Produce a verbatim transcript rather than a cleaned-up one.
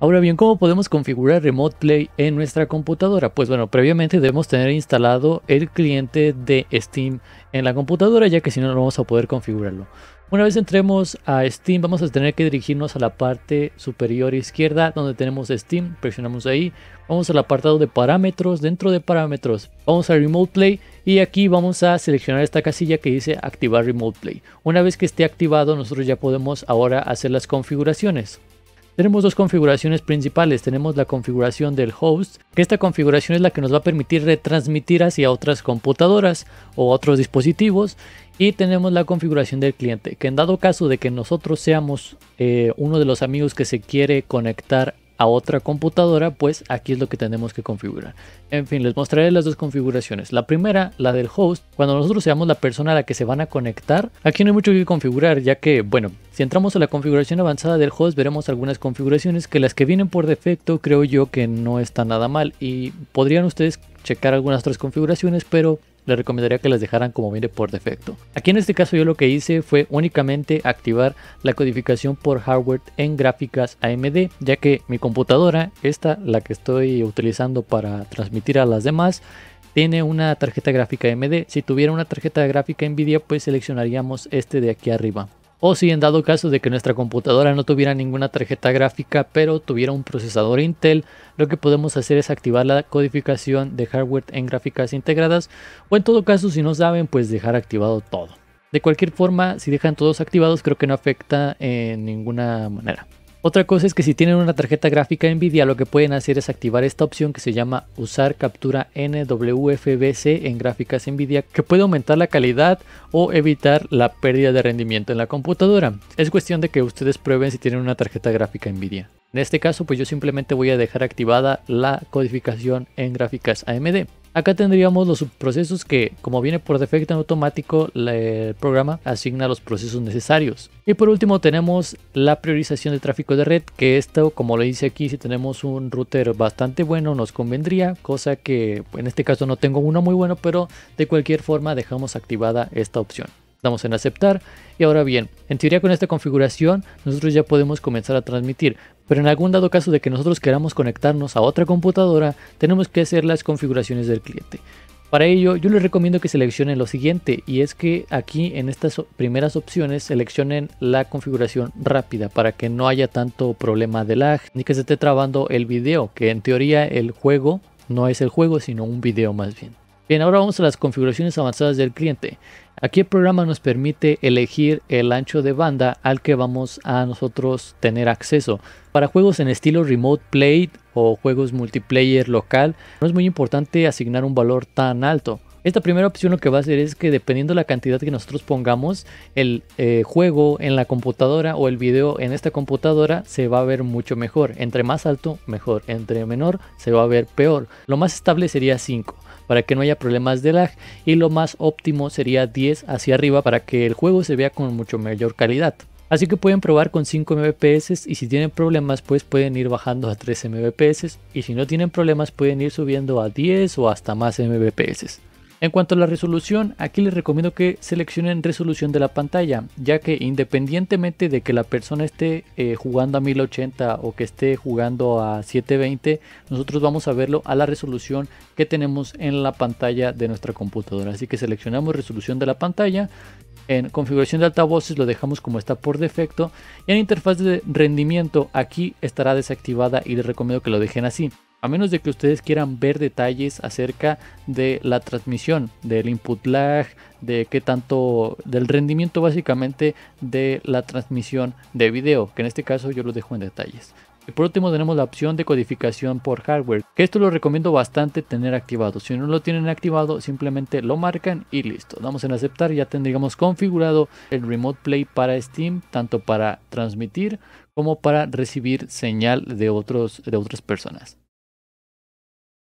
Ahora bien, ¿cómo podemos configurar Remote Play en nuestra computadora? Pues bueno, previamente debemos tener instalado el cliente de Steam en la computadora, ya que si no, no vamos a poder configurarlo. Una vez entremos a Steam, vamos a tener que dirigirnos a la parte superior izquierda donde tenemos Steam, presionamos ahí, vamos al apartado de parámetros, dentro de parámetros vamos a Remote Play y aquí vamos a seleccionar esta casilla que dice activar Remote Play. Una vez que esté activado, nosotros ya podemos ahora hacer las configuraciones. Tenemos dos configuraciones principales. Tenemos la configuración del host, que esta configuración es la que nos va a permitir retransmitir hacia otras computadoras o otros dispositivos. Y tenemos la configuración del cliente, que en dado caso de que nosotros seamos eh, uno de los amigos que se quiere conectar a otra computadora, pues aquí es lo que tenemos que configurar. En fin, les mostraré las dos configuraciones. La primera, la del host, cuando nosotros seamos la persona a la que se van a conectar, aquí no hay mucho que configurar, ya que, bueno, si entramos a la configuración avanzada del host, veremos algunas configuraciones que las que vienen por defecto creo yo que no están nada mal y podrían ustedes checar algunas otras configuraciones, pero les recomendaría que las dejaran como viene por defecto. Aquí en este caso yo lo que hice fue únicamente activar la codificación por hardware en gráficas A M D, ya que mi computadora, esta la que estoy utilizando para transmitir a las demás, tiene una tarjeta gráfica A M D. Si tuviera una tarjeta gráfica Nvidia, pues seleccionaríamos este de aquí arriba. O si en dado caso de que nuestra computadora no tuviera ninguna tarjeta gráfica, pero tuviera un procesador Intel, lo que podemos hacer es activar la codificación de hardware en gráficas integradas, o en todo caso, si no saben, pues dejar activado todo. De cualquier forma, si dejan todos activados, creo que no afecta en ninguna manera. Otra cosa es que si tienen una tarjeta gráfica Nvidia, lo que pueden hacer es activar esta opción que se llama usar captura N W F B C en gráficas Nvidia, que puede aumentar la calidad o evitar la pérdida de rendimiento en la computadora. Es cuestión de que ustedes prueben si tienen una tarjeta gráfica Nvidia. En este caso, pues yo simplemente voy a dejar activada la codificación en gráficas A M D. Acá tendríamos los subprocesos que, como viene por defecto en automático, el programa asigna los procesos necesarios. Y por último tenemos la priorización de tráfico de red, que esto, como lo dice aquí, si tenemos un router bastante bueno nos convendría, cosa que en este caso no tengo uno muy bueno, pero de cualquier forma dejamos activada esta opción. Damos en aceptar y ahora bien, en teoría con esta configuración nosotros ya podemos comenzar a transmitir, pero en algún dado caso de que nosotros queramos conectarnos a otra computadora, tenemos que hacer las configuraciones del cliente. Para ello yo les recomiendo que seleccionen lo siguiente, y es que aquí en estas primeras opciones seleccionen la configuración rápida para que no haya tanto problema de lag ni que se esté trabando el video, que en teoría el juego no es el juego sino un video más bien. Bien, ahora vamos a las configuraciones avanzadas del cliente. Aquí el programa nos permite elegir el ancho de banda al que vamos a nosotros tener acceso. Para juegos en estilo Remote Play o juegos multiplayer local, no es muy importante asignar un valor tan alto. Esta primera opción lo que va a hacer es que dependiendo de la cantidad que nosotros pongamos, el eh, juego en la computadora o el video en esta computadora se va a ver mucho mejor. Entre más alto, mejor. Entre menor, se va a ver peor. Lo más estable sería cinco. Para que no haya problemas de lag, y lo más óptimo sería diez hacia arriba para que el juego se vea con mucho mayor calidad. Así que pueden probar con cinco M B P S y si tienen problemas pues pueden ir bajando a tres M B P S, y si no tienen problemas pueden ir subiendo a diez o hasta más M B P S. En cuanto a la resolución, aquí les recomiendo que seleccionen resolución de la pantalla, ya que independientemente de que la persona esté eh, jugando a mil ochenta o que esté jugando a setecientos veinte, nosotros vamos a verlo a la resolución que tenemos en la pantalla de nuestra computadora. Así que seleccionamos resolución de la pantalla, en configuración de altavoces lo dejamos como está por defecto, y en interfaz de rendimiento aquí estará desactivada y les recomiendo que lo dejen así. A menos de que ustedes quieran ver detalles acerca de la transmisión, del input lag, de qué tanto, del rendimiento básicamente de la transmisión de video, que en este caso yo lo dejo en detalles. Y por último tenemos la opción de codificación por hardware, que esto lo recomiendo bastante tener activado. Si no lo tienen activado, simplemente lo marcan y listo. Damos en aceptar y ya tendríamos configurado el Remote Play para Steam, tanto para transmitir como para recibir señal de, otros, de otras personas.